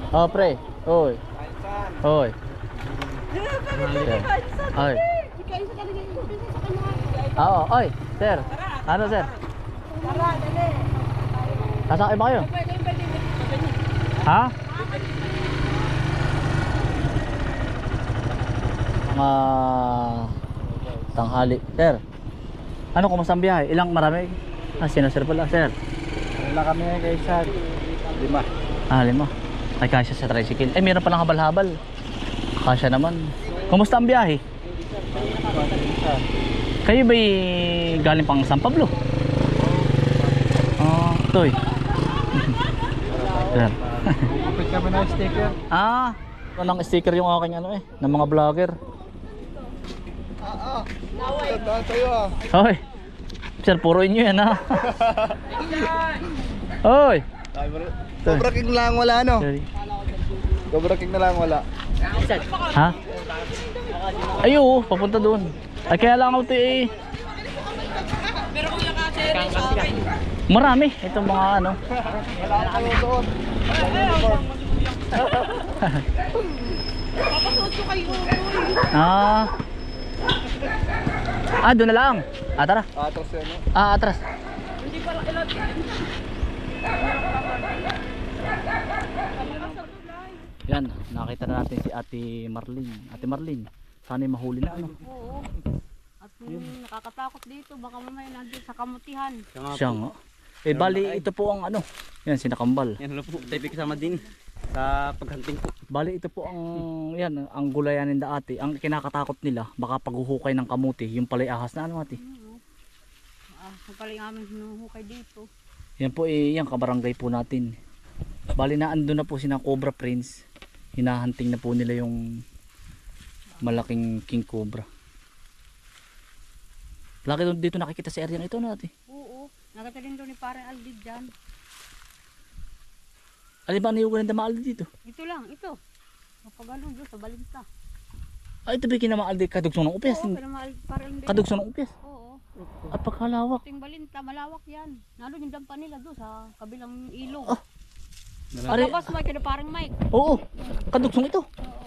Oh, pre. Oy. Oy. Oy. Oo, oy. Sir. Ano, sir? Tara, dali. Sasakay ba kayo? Ha? Mga tanghali. Sir. Ano, kumusta ang biyahe? Ilang marami? Sino sir pala, sir? Wala kami kaysa 5. 5. Ay, kasya sa tricycle. Eh, meron palang habal-habal. Kasya naman. Kumusta ang biyahe? Kayo ba'y galing pang San Pablo? Toy. Sir. Kapit kami na sticker. Walang sticker yung aking ano ng mga vlogger. Tandaan sa'yo Hoy. Sir, puro inyo yan Hoy. Cobra King lang wala no? Sorry. Cobra King na lang wala. Ha? Ayo, papunta doon. Ay, kaya lang ako Pero kung nakasiri, marami itong mga ano. Wala kayo doon. papasuot ko kayo. Doon na lang. Tara. Atras yan no? Atras. Hindi pala ilan. Yan, nakita na natin si Ate Marlene. Ate Marlene, sana'y mahuli na ano. Oo. At nakakatakot dito, baka mamaya nandun sa kamutihan. Siya nga. Bali ito po ang ano. Yan, sinakambal. Yan po, tayo kasama din sa paghunting po. Bali ito po ang yan, ang gulayanin da ate. Ang kinakatakot nila, baka paghuhukay ng kamuti, yung palay ahas na ano ate. Ang pala yung aming hinuhukay dito. Yan po yan kabarangay po natin. Bali na ando na po sina Cobra Prince. Hinahunting na po nila yung malaking king cobra. Lagi dito nakikita sa area ito no ate. Oo. Nakita rin doon ni Parang Aldi dyan. Alin ba niyugan ng damaaldi dito? Ito lang, ito. Kapag ano doon sa Balinta. Ito ba kinamaaldi kadugsong ng upyas? Oo, Parang Aldi. Kadugsong ng upyas? Oo. At pagkalawak. Ito yung Balinta, malawak yan. Nandun yung dampa nila doon sa kabilang ilog. Ari, Labas mo, kaya parang Mike. oo, kadugsong ito. Oo.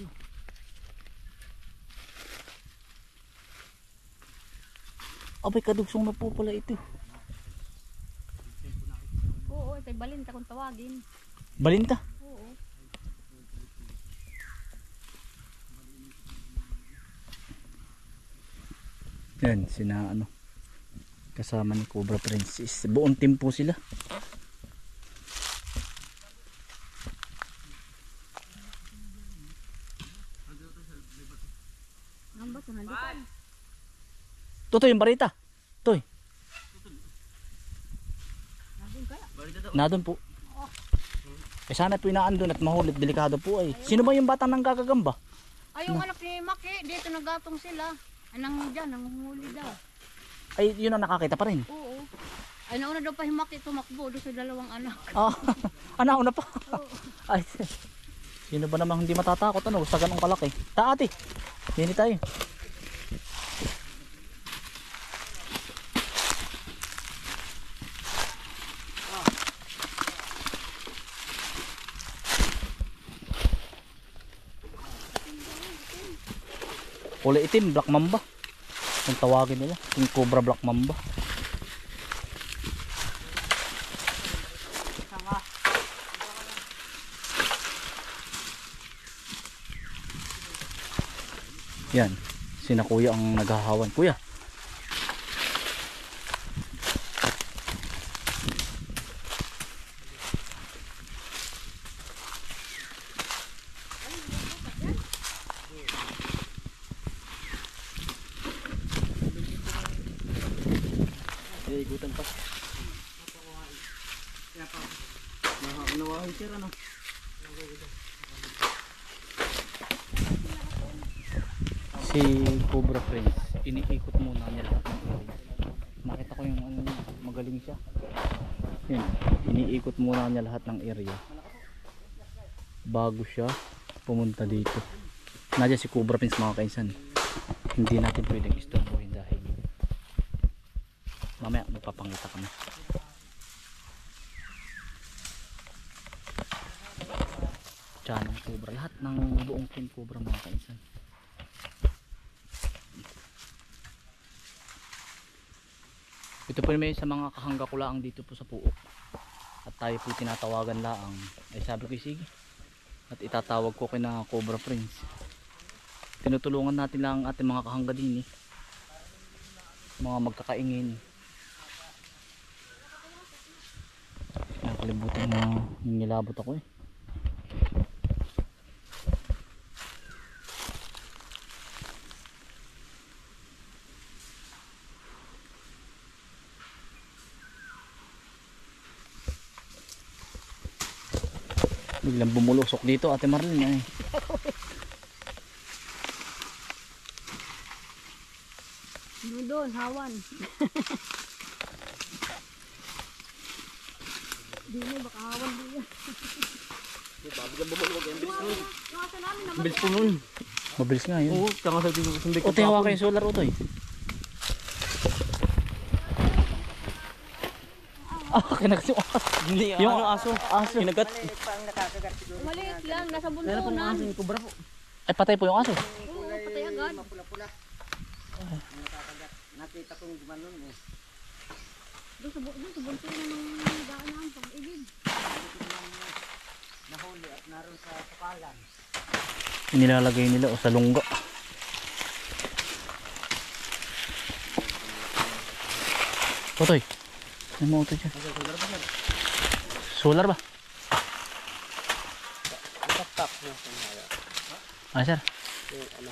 Abay, kadugsong na po pala ito. Oo, ito yung Balinta kung tawagin. Balinta. Oo. Yan, sina ano, kasama ni Cobra Princess. Buong team po sila. Ang baso, nandito. Totoy yung barita. Toy. Nandun kaya. Nadon po. Sana po inaandun at mahulit. Delikado po ay. Sino ba yung batang nang gagagamba? Ay, yung anak ni Maki, dito naggatong sila. Anong dyan, nanguhuli daw. Ay, yun ang nakakita pa rin. Oo. Ay, nauna daw pa yung Maki tumakbo doon sa dalawang anak. Nauna pa. Oo. Ay, sino ba namang hindi matatakot ano sa ganong kalaki? Ate. Hindi tayo. Kulay itim, black mamba. Kung tawagin nila, yung cobra black mamba. Yan, sina kuya ang naghahawan. Kuya. Igutan pa. Nawahin sir ano. Si Cobra Prince, iniikot muna niya lahat ng area. Nakita ko yung ano, magaling siya. Yun, iniikot muna niya lahat ng area bago siya pumunta dito. Nandiyan si Cobra Prince mga kainsan. Hindi natin pwedeng istorbohin dahil mamaya magpapangita kami. tiyan ng cobra. Lahat ng buong king cobra mga kainsan. Ito po may sa mga kahangga ko laang dito po sa Puok. At tayo po tinatawagan laang. Ay sabi ko sige. At itatawag ko kina Cobra Friends. Tinutulungan natin lang ang ating mga kahangga din eh. Mga magkakaingin. Nakalimutan na nilabot ako eh. Biglang bumulusok dito Ate Marlene eh. Ano doon, hawan. Di mo, baka hawan din yan. Biglang bumulog. Ang bilis nun. Yung asa namin naman. Ang bilis po nun. Mabilis nga yun. Oo, tanga sa sumbik. O tihawa kayo solar utoy. Kinagat yung aso. Hindi, Yung ano aso? Aso. Kinagat. Maliit lang, nasa Meron pong buntunan. aso yung kubra po. Ay patay po yung aso. Oo, patay agad. Nakita kong gumanon eh. Doon sa buntunan ng daan ng pag-ibig. Nahuli at naroon sa kapalan. Nilalagay nila o sa lungga. Otoy. Ano mo utoy dyan? Solar ba? Tap-tap. Ah sir. Ano?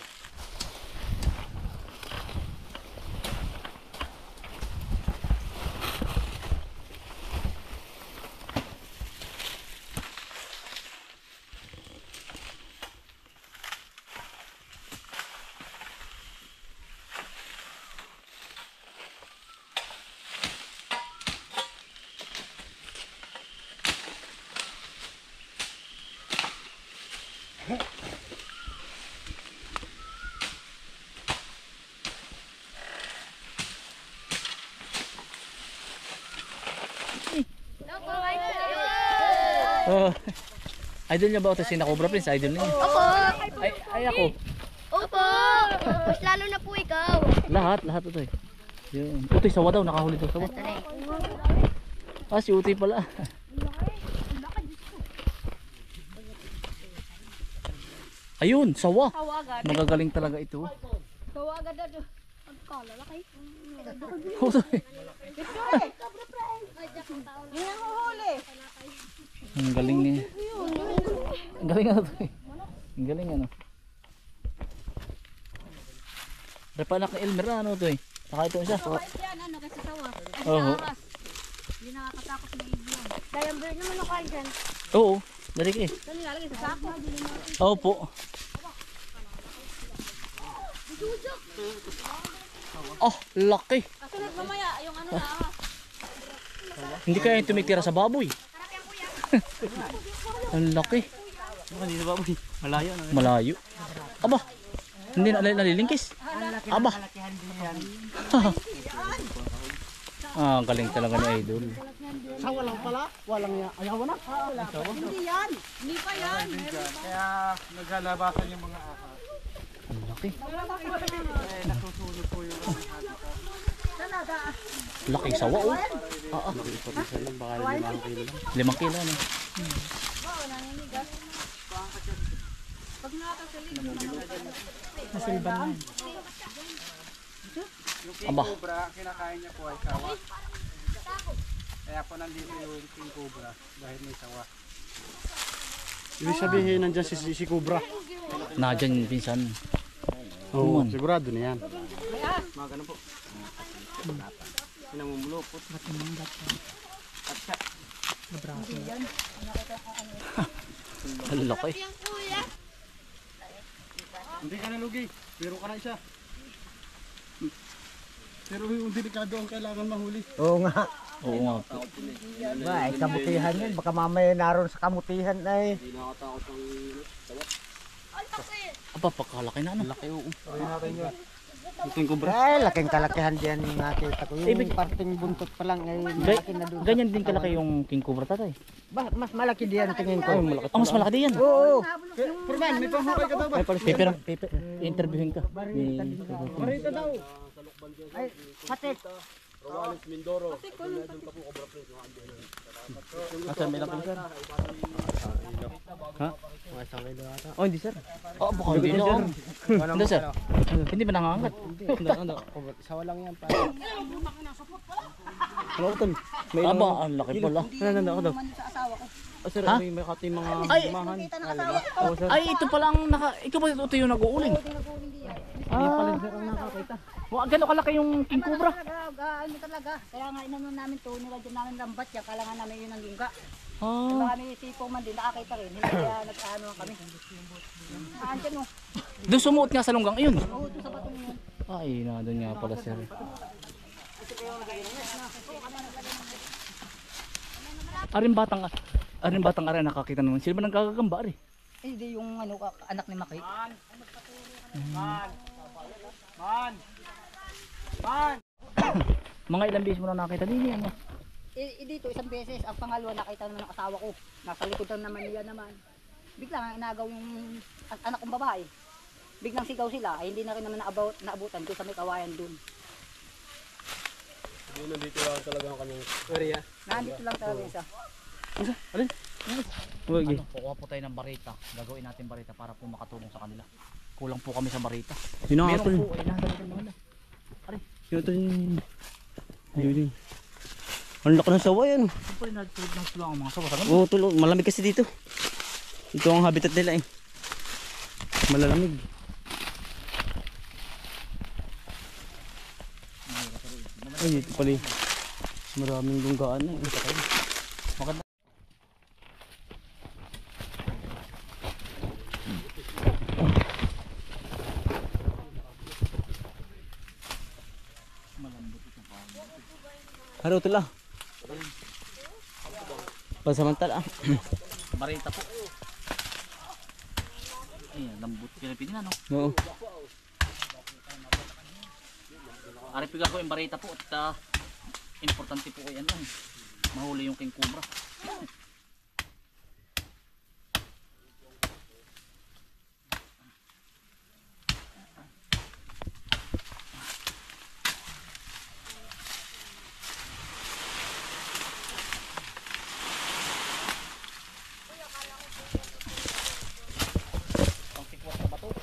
Oh. Idol niya ba ito si Cobra Prince? Idol niya. Opo! Ay ako. Opo! Mas lalo na po ikaw. Lahat ito eh. Yun. Utoy sawa daw, nakahuli daw sawa. Ah, si Utoy pala. Ayun, sawa. Tawagan. Magagaling talaga ito. Tawagan na doon. Ang kalalaki. Utoy. Yan ang huli. Ang galing niya. Ang galing ano Utoy. Ang galing ano. Repanak ni Elmer ano Utoy. Saka ito isa. Kahit yan, ano, kasi sawa. Ay, Oo. aras. Hindi nakakatakot na ibon. Kaya bird naman ako dyan. Oo, dali ka eh. Saan nilalagay sa sako? Opo. Oh, laki. Kasunod mamaya, yung ano na ahas. Hindi kaya yung tumitira sa baboy. Ang laki. Hindi na baboy. Malayo na. Malayo. Aba, hindi na nalilingkis. Aba. Ah, ang galing talaga ni Idol. Sawa lang pala. Walang ayaw na. Hindi yan. Hindi pa yan. Meron pa. Kaya naglalabasan yung mga ahas. Ang laki. Nasusunod po yung Laki sawa oh. Ah, ah. Isa lang, baka 5 kilo lang. 5 kilo ano. Pag nakakasalig, Nasilban na. Yung king Aba. cobra, kinakain niya po ay sawa. Kaya po nandito yung king cobra dahil may sawa. Ibig sabihin nandyan si Cobra. Nadyan pinsan. Oo, Kuman. sigurado na yan. Mga ganun po. Pinamumulupot. Ang laki. Hindi ka nalugi, pero ka na isa. Pero yung delikado ang kailangan mahuli. Oo nga. Oo nga po. Ba, ay kamutihan yan. Baka mamaya naroon sa kamutihan ay. Hindi nakatakot ang Aba, pagkalaki na ano. laki oo. Try natin yun. King Cobra. Ay, laking kalakihan diyan yung nakita ko. Yung Ibig- parting buntot pa lang ay malaki na doon. Ganyan din kalaki yung king cobra tatay. Mas malaki diyan tingin ko. Oh, mas malaki din yan. Oo. Perman, may panghukay ka daw ba? Paper, interviewin ka. Marito daw. Ay, patik. Asa may lang sir? Ha? Oh, hindi sir. Oh, baka hindi na. Hindi sir. Hindi ba nangangat? Sawa lang yan pa. Ano ko tol? May Aba, ang laki pala. Ano ako daw? Oh, sir, Ha? may kati mga Ay! mahan. Ay, ito palang ikaw ba ito yung nag-uuling? Hindi pala sir ang nakakita. Gano'n kalaki yung king cobra? Ano talaga. Kaya nga inanon namin to, nilagyan namin lambat yan. Kala nga namin yun ang lungga. Ah, Baka kami sipong man din, nakakita rin. Hindi kaya nag-ano kami. Andyan o. doon sumuot nga sa lunggang iyon. Oo, doon sa batong yun. Ay, na doon nga pala sir. Arin batang ara nakakita naman. Sila ba nang gagagamba ari? Eh, di yung ano, anak ni Maki. Mga ilang beses mo na nakita din yan. Dito, isang beses, ang pangalawa nakita naman ng asawa ko. Nasa likod naman niya naman. Biglang inagaw yung anak kong babae. Biglang sigaw sila, ay hindi na rin naman naabutan doon sa may kawayan doon. Nandito lang talaga ang kanyang area. Nandito lang talaga isa. Ano, kukuha po tayo ng barita. Gagawin natin barita para po makatulong sa kanila. Kulang po kami sa barita. Sino nga Meron tol? po, ay nasa likod naman. Sino tol yun? Ayun. Ang laki ng sawa yan. Ito po rin natulog ng tulang ang mga sawa. Sa Oo, tol. Malamig kasi dito. Ito ang habitat nila eh. Malalamig. Ay, dito pala eh. Maraming lunggaan na eh. maganda. Haro tol ah. Pansamantala ah. Barita po. Ay, lambot Pilipino na no. Oo. Aripiga ko yung barita po at importante po yan lang. Mahuli yung king cobra. Pangsikwat na bato.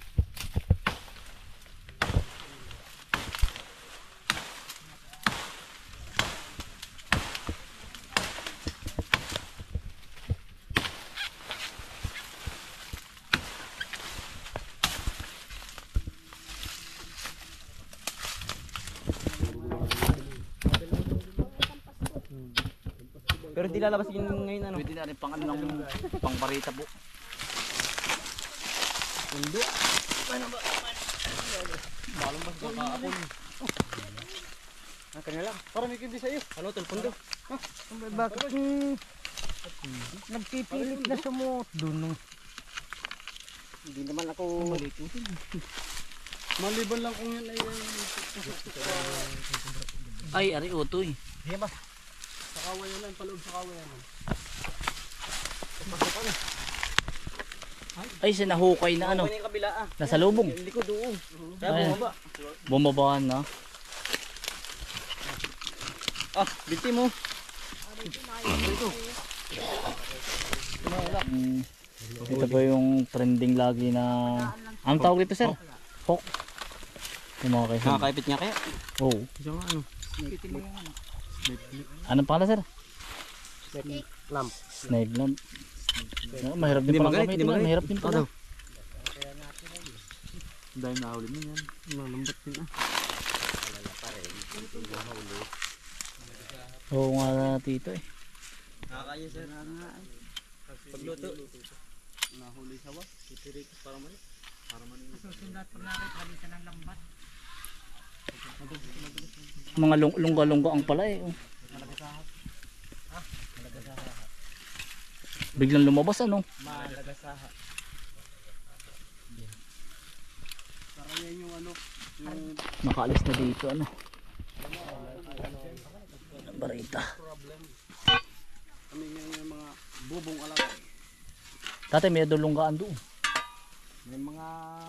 Pero di lalabas yun ngayon ano. Pwede na rin pang ano ng pang barita po. Para may kindi sa'yo. Ano tol, pundo? Bakit nagpipilit na sumuot doon? Hindi naman ako... Maliban lang kung yan ay... Ay, ari utoy. Sa kawayan lang, paloob sa kawayan lang. Ay, sinahukay na ano. Ano yung kabila ah? Nasa lubong. Yung likod doon. Kaya Ay. bumaba. Bumabaan na. Ah, binti mo. Ito po yung trending lagi na... Anong tawag dito, sir? Hawk. Yung mga kaysa. Nakakaipit niya kaya. Oo. Siya nga ano. Anong pala, sir? Lamp. Snipe lamp. Mahirap din Hindi palang magalit, gamitin hindi yan. magalit. Mahirap din pala. Dahil nahuli mo yan. Malambot din ah. Oo nga tito eh. Nakakaya sir. Pagluto. Nahuli sawa. Titirik para mali. Susundat pag nakita ng lambat. Mga lungga-lungga ang pala eh. Oh. Biglang lumabas ano. Malagasaha. Para yan yung ano, Nakaalis na dito ano. Barita. Kami ngayon yung mga bubong alaga. Tatay may dulunggaan doon. May mga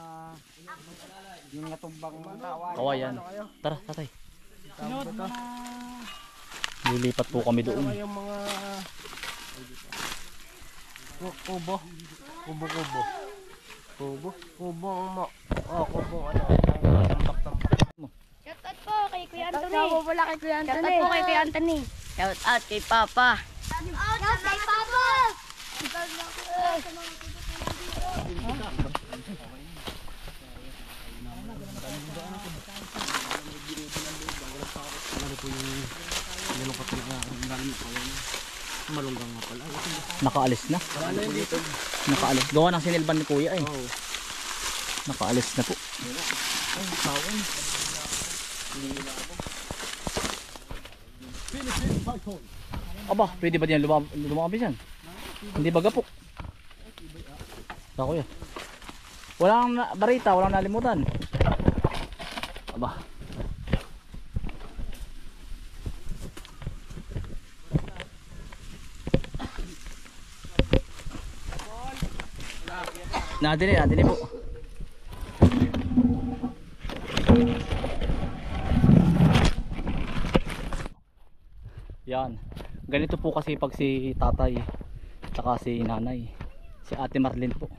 yung natumbang tawa. Kawayan. Tara tatay. Lilipat po kami doon. Yung mga kubo. Kubo-kubo. Kubong mo. Oh, kubong ano. Tambak-tambak. Shoutout po kay Kuya Anthony. Shoutout po kay Kuya Anthony. Shoutout kay Papa. Shoutout kay Papa. Nakaalis na. Nakaalis. Gawa ng sinilban ni Kuya eh. Nakaalis na po. Aba, pwede ba diyan lumabas yan? Hindi ba gapok? Sa Kuya. Walang barita, walang nalimutan. Aba. Nadili po. Yan. Ganito po kasi pag si tatay tsaka si nanay. Si Ate Marlene po.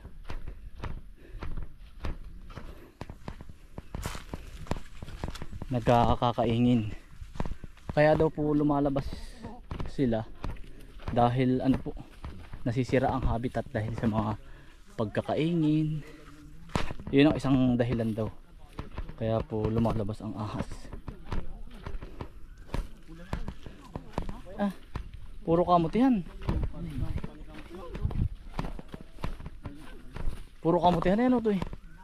Nagkakaingin. Kaya daw po lumalabas sila dahil ano po, nasisira ang habitat dahil sa mga pagkakaingin. Yun ang isang dahilan daw. Kaya po lumalabas ang ahas. Puro kamutihan. Puro kamutihan yan o to eh.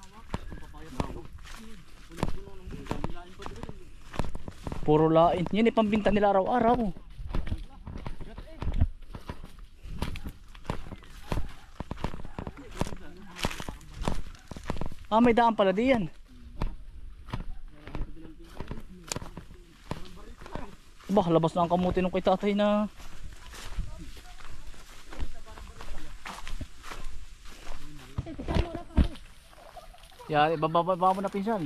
Puro lain. Yan pambinta nila araw-araw. May daan pala diyan. Bah, labas na ang kamuti nung kay tatay na. Yan, ibababa mo na pinsan.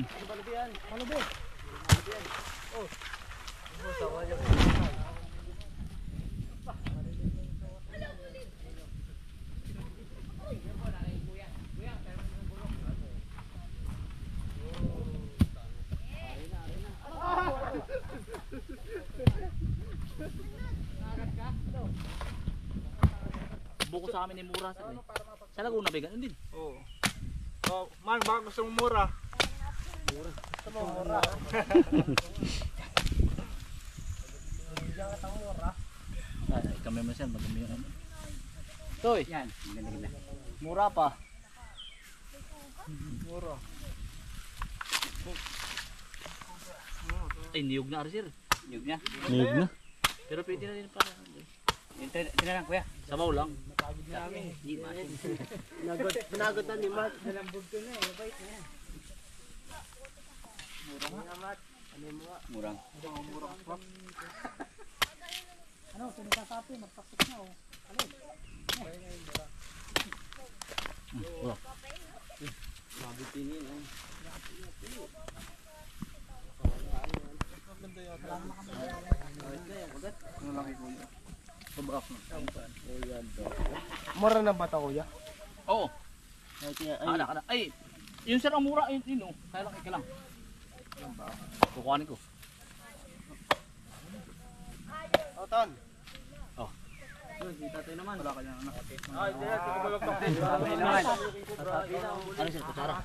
Buko sa amin ni mura sa Laguna ba ganun din? Oo. Oh, man, baka gusto mong mura. Mura. Ay, kami mo siya, madumi yun. Toy! Yan, ganda. Mura pa. Mura. Ay, niyog na sir. Niyog na. Niyog na. Pero pwede na din pala. Tinalang kuya. Sabaw lang. Pinagot na ni Mat. Murang. Ano, sinasasabi, magpasok na oh. Wala. Mura na ba ito, kuya? Oo. Anak. Ay, yun sir ang mura. Yun oh. Kaya lang, lang. Kukuhanin ko. Otan. Oh. Si tatay naman. Wala ka niya anak. Ay, hindi. Kukulog-tok din. Ano sir, kutsara?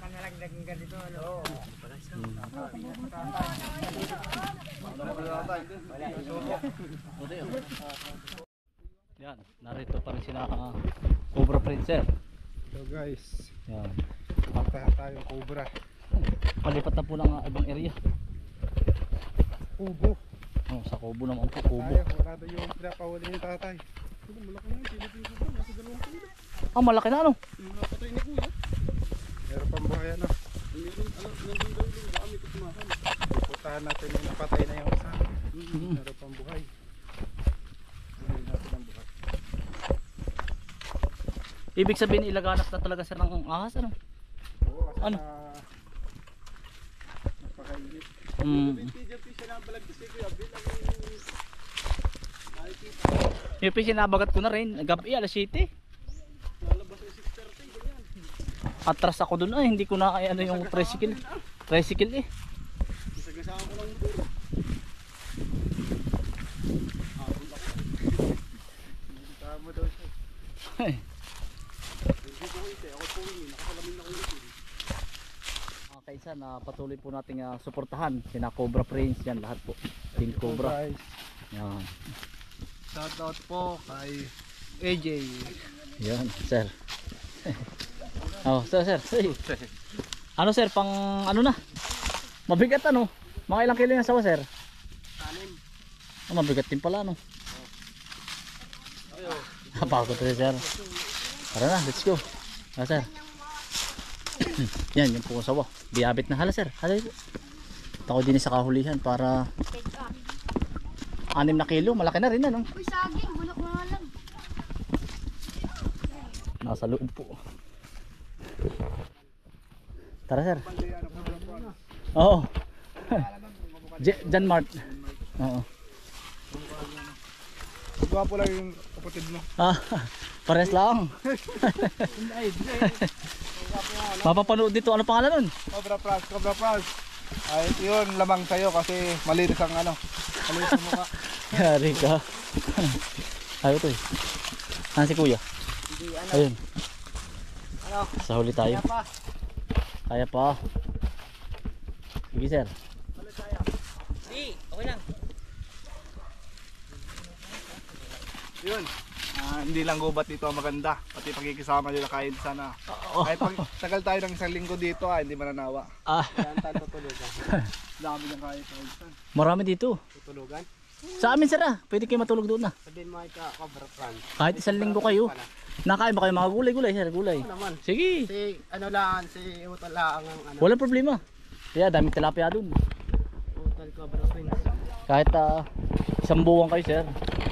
Yan, narito pa rin sila Cobra Prince. So guys, Yan. mataha tayong cobra. Palipat na po ng ibang area. Kubo. Oh, sa Kubo naman po, Kubo. Tayo, wala daw yung pinapahuli ng tatay. Malaki na ano? Meron pang buhay ano. Puntahan natin yung napatay na yung isa. Meron pang buhay. Meron natin ang buhay. Ibig sabihin ilaganap na talaga sir ng ahas ano? Oo, kasi Ano? napakainit. Yung pisin nabagat ko na rin, gabi alas 7. Atras ako dun hindi ko na kaya ano yung tricycle. Tricycle eh. Isagasaan ko lang dito. Tama daw siya. Hindi ko ito, ako po yun, nakasalamin na ko ito. Mga kaisa na patuloy po nating suportahan sina Cobra Prince yan lahat po. Team Cobra. Yan. Shoutout po kay AJ. Yan, sir. Oh, sir. Ano sir, pang ano na? Mabigat ano? Mga ilang kilo yung sawa sir? 6. Mabigat din pala no? Napakot rin sir. Tara na, let's go. Sir. Yan, yung po sawa. Biabit na hala sir. Hala ito. Ako din sa kahulihan para 6 na kilo. Malaki na rin ano? Uy, saging. Bulok mo nga lang. Nasa loob po. Tara sir. Oo. Jan Mart. Oo. Gwapo lang yung kapatid mo. Pares lang. Mapapanood dito. Ano pangalan nun? Cobra Pras. Ay, yun lamang sa'yo kasi malinis ang ano. Malinis ang mukha. Yari ka. Ayaw to eh. Saan si kuya? Ayun. Sa huli tayo. Kaya pa. Sige sir. Yun. Hindi lang gubat dito ang maganda. Pati pagkikisama nila kahit sana. Kahit pag tagal tayo ng 1 linggo dito, hindi mananawa. Yan tayo tutulugan. Dami ng kahit saan. Marami dito. Tutulugan. Sa amin sir Pwede kayo matulog doon na. Sabihin mo ay Cobra Prince. Kahit 1 linggo kayo. Nakain ba kayo mga gulay sir? Gulay. Naman. Sige. Si ano lang, si Utol lang ang ano. Walang problema. Kaya daming tilapia doon. Utol Cobra Prince. Kahit 1 buwan kayo sir.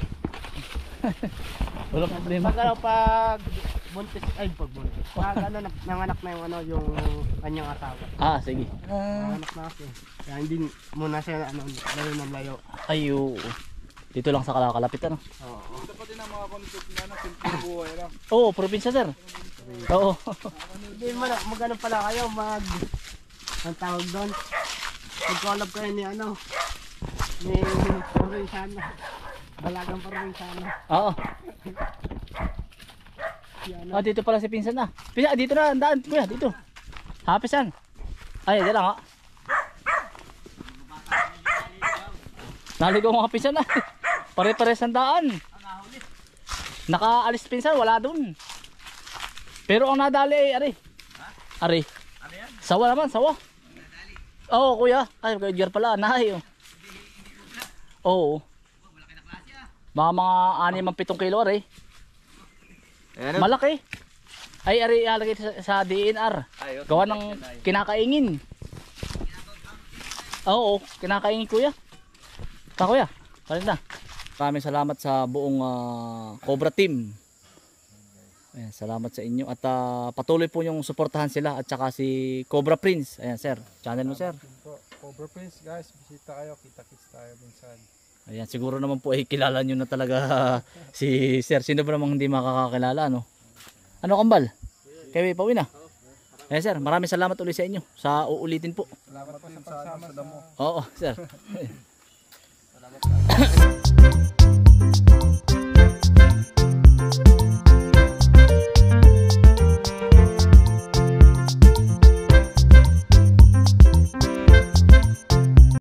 Walang problema. Pag buntis, ay pag buntis. Pag ano, nanganak na yung ano, yung kanyang asawa. Sige. Nanganak na kasi. Kaya hindi muna siya ano, layo ng layo. Ayo. Dito lang sa kalapit ano. Oo. Ito pati ng mga concept na simple buhay lang. Oo, probinsya sir. Oo. Hindi mo na, magano pala kayo, ang tawag doon. Mag-collab kayo ni ano, ni Provinciano. Balagang Provinciano. Oo. Si ano, Dito pala si Pinsan na. Pinsan, dito na ang daan kuya, dito. Pinsan. Ay, dito lang Naligaw mga Pinsan na. Pare-pares ang daan. Nakaalis Pinsan, wala dun. Pero ang nadali ay Ari. Sawa naman, sawa. Oo, kuya. Ay, kuya pala, nahay. Oo. Mga 6-7 kilo ari. Malaki. Ay, ari ilalagay sa DNR. Gawa ng kinakaingin. Oo, kinakaingin kuya. Kuya, palit na. Maraming salamat sa buong Cobra team. Ayan, salamat sa inyo at patuloy po yung suportahan sila at saka si Cobra Prince. Ayan sir, channel mo sir. Cobra Prince guys, bisita kayo, kita-kits tayo minsan. Ayan, siguro naman po ay kilala nyo na talaga si sir. Sino ba namang hindi makakakilala no? Ano kambal? Kaya pauwi na. Ayan sir, maraming salamat ulit sa inyo sa uulitin po. Salamat po sa pagsama sa damo. Oo sir.